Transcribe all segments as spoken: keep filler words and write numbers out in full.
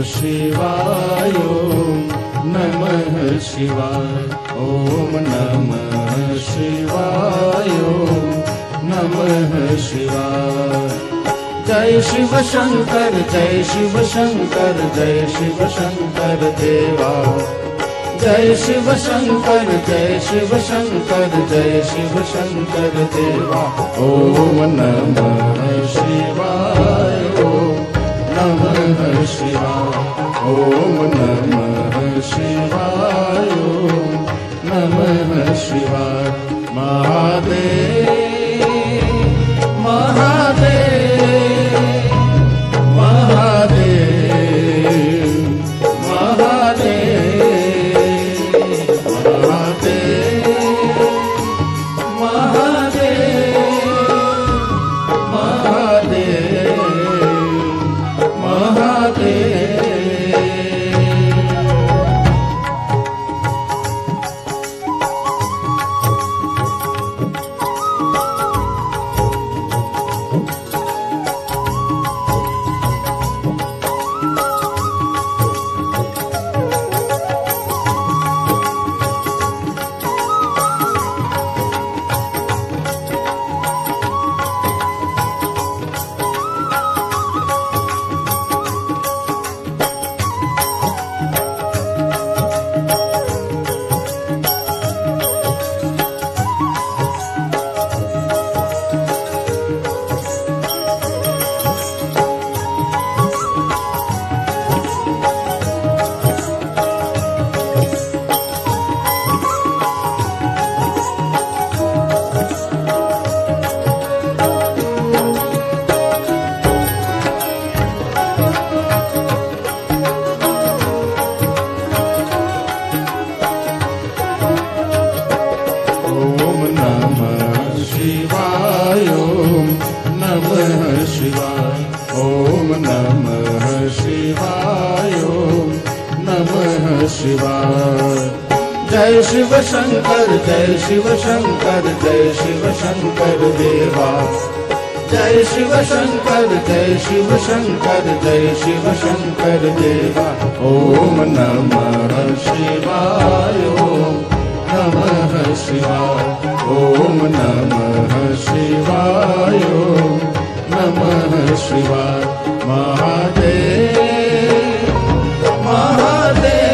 शिवाय नमः शिवाय ओम नमः शिवाय नमः शिवाय। जय शिव शंकर जय शिव शंकर जय शिव शंकर देवा। जय शिव शंकर जय शिव शंकर जय शिव शंकर देवा। ओम नमः शिवाय ओम नमः शिवाय ओम नमः शिवाय ओम नमः शिवाय। महादेव महादेव जय शिव शंकर जय शिव शंकर जय शिव शंकर देवा। जय शिव शंकर जय शिव शंकर जय शिव शंकर देवा। ओम नमः शिवाय ओम नमः शिवाय ओम नमः शिवाय ओम नमः शिवाय। महादेव महादेव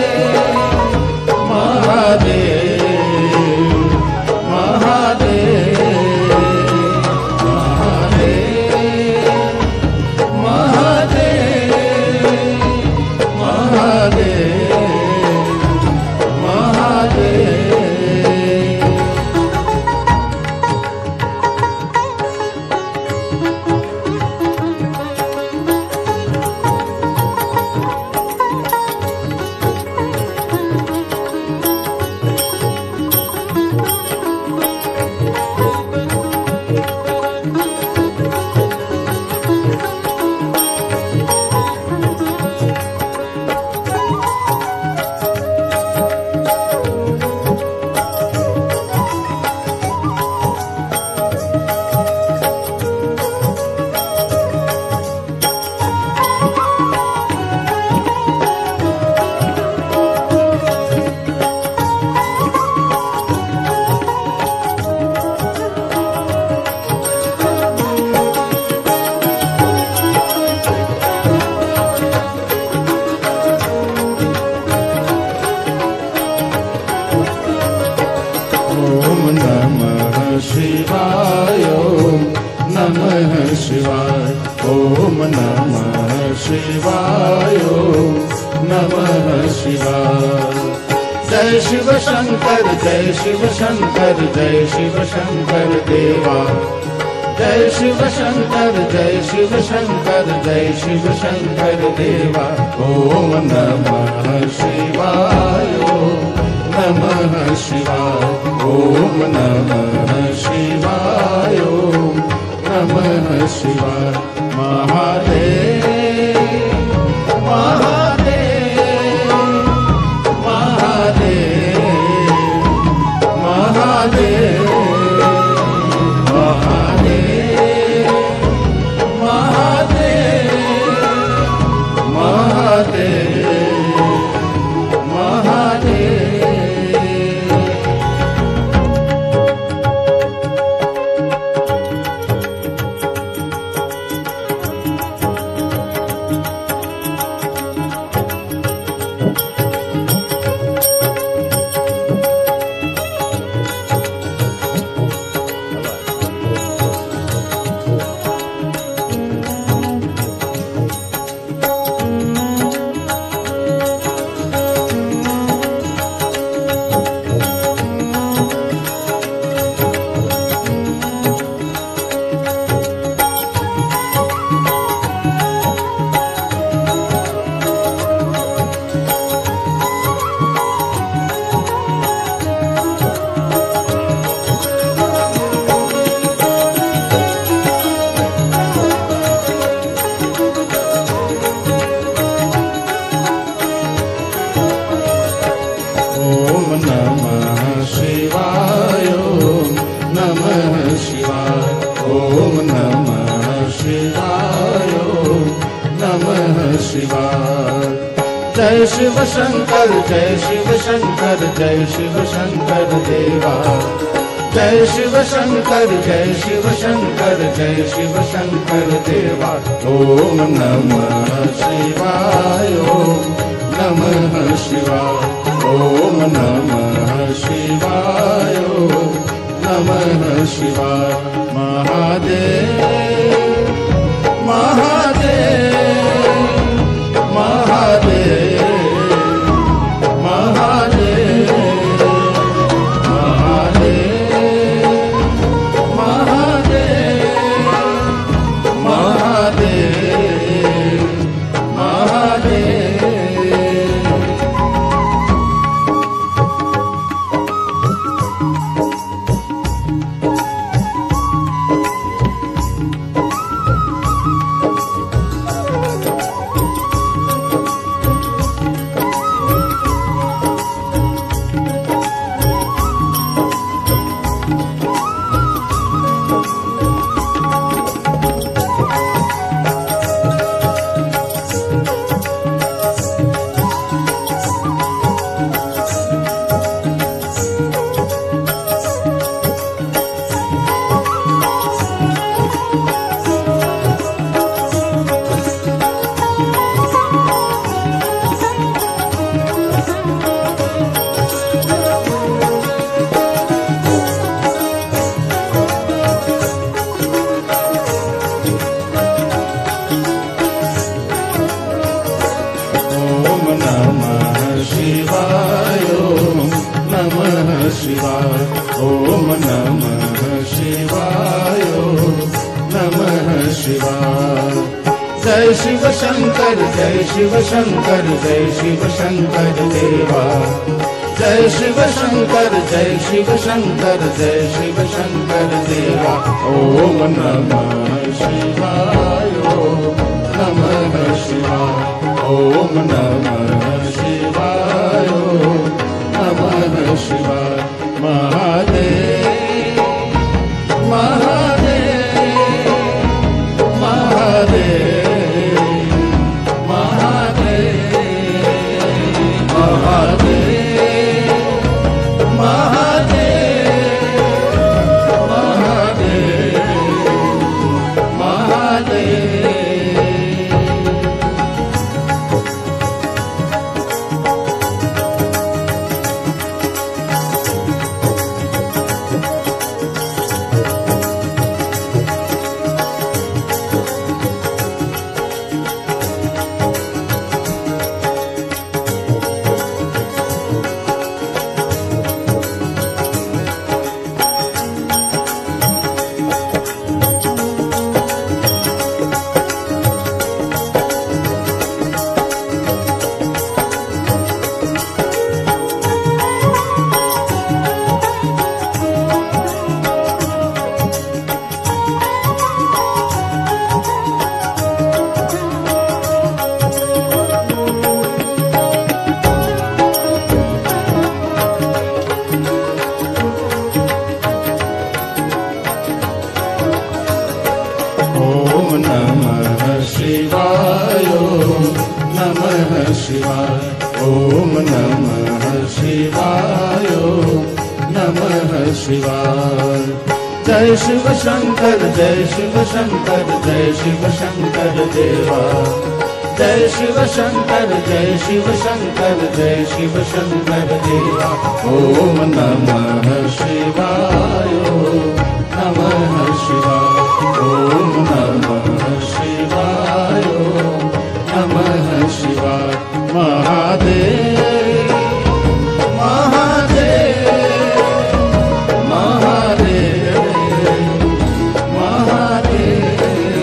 शिवाय ओम नमः शिवाय ओम नमः शिवाय ओम नमः शिवाय। जय शिव शंकर जय शिव शंकर जय शिव शंकर देवा। जय शिव शंकर जय शिव शंकर जय शिव शंकर देवा। ओम नमः शिवाय ओम नमः शिवाय ओम नमः शिवाय ओम नमः शिवाय। महादेव महादेव महादेव महादेव महादेव महादेव जय शिव शंकर जय शिव शंकर जय शिव शंकर देवा जय शिव शंकर जय शिव शंकर जय शिव शंकर देवा ओम नमः शिवाय ओम नमः शिवाय ओम नमः शिवाय ओम नमः शिवाय महादेव महादेव महादेव ओम नमः शिवाय नमः शिवाय जय शिव शंकर जय शिव शंकर जय शिव शंकर देवा जय शिव शंकर जय शिव शंकर जय शिव शंकर देवा ओम नमः शिवाय नमः शिवाय ओम नमः शिवाय नमः शिवाय महादेव महादेव महादेव महादेव महादेव महादेव महादेव महादेव नमः शिवाय ओम नमः शिवाय नमः शिवाय जय शिव शंकर जय शिव शंकर जय शिव शंकर देवा जय शिव शंकर जय शिव शंकर जय शिव शंकर देवा ओम नमः शिवाय नमः शिवाय ओम नमः शिवाय नमः शिवाय महादेव महादेव महादेव महादेव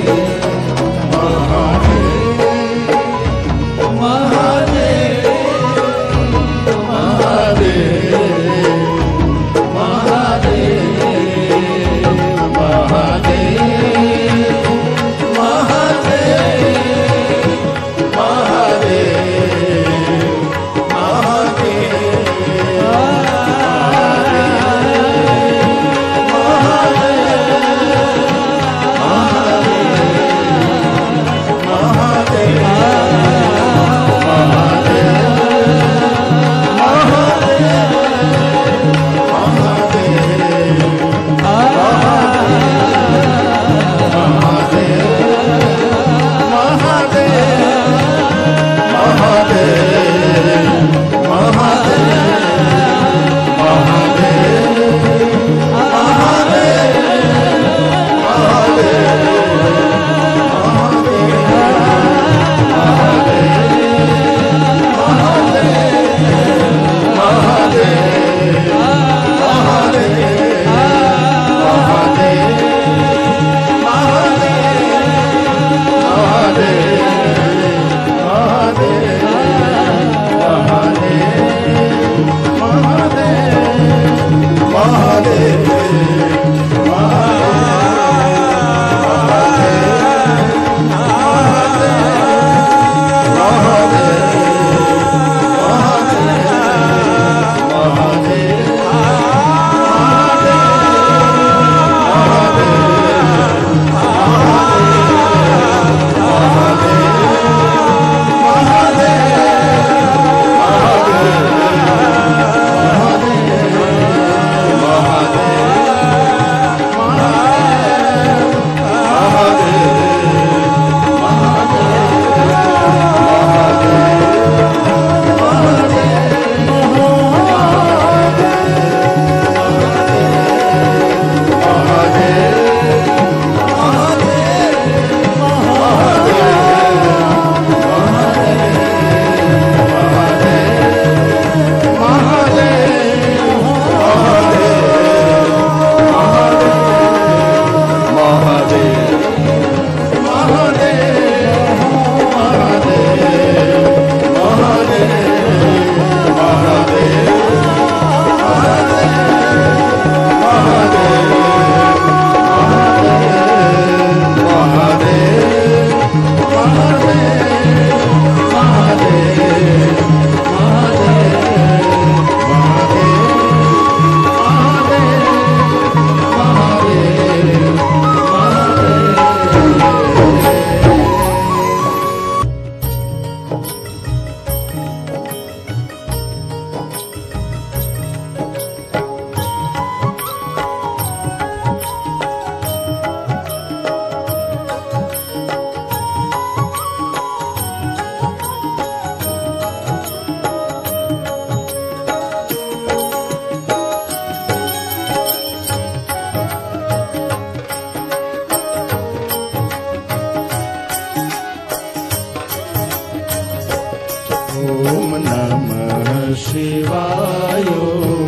शिवाय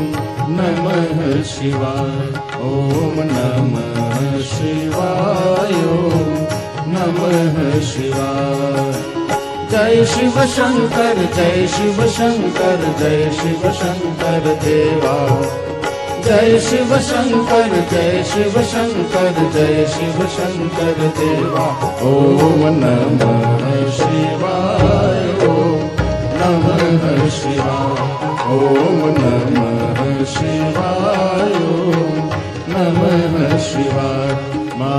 नमः शिवाय ओम नमः शिवाय नमः शिवाय जय शिव शंकर जय शिव शंकर जय शिव शंकर देवा जय शिव शंकर जय शिव शंकर जय शिव शंकर देवा ओम नमः शिवाय नमः शिवाय ओम नमः शिवाय नमः शिवाय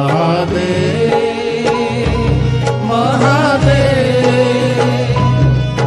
महादेव महादेव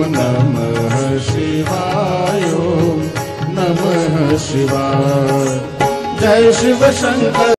नमः शिवाय ओम नमः शिवाय। जय शिव शंकर।